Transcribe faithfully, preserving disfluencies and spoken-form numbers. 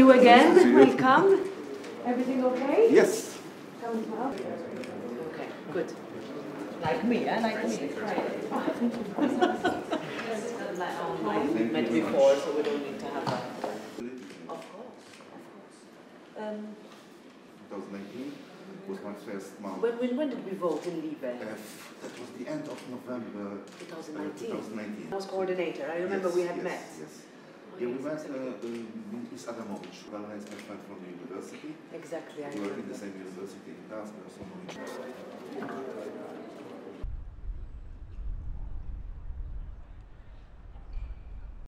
you again. Nice welcome. Everything okay? Yes. Come well. Okay, good. Like me, eh? Like me. Like we met before, so we don't need to have a... Of course, of course. Um, twenty nineteen was my first month. when, when, when did we vote in Liebe? Uh, that was the end of November twenty nineteen. Uh, twenty nineteen. I was coordinator. I remember yes, we had yes, met. Yes. Yeah, we met uh, uh, with Adamovich, well nice my friend from the university. Exactly. I we were in remember. the same university in Gdańsk.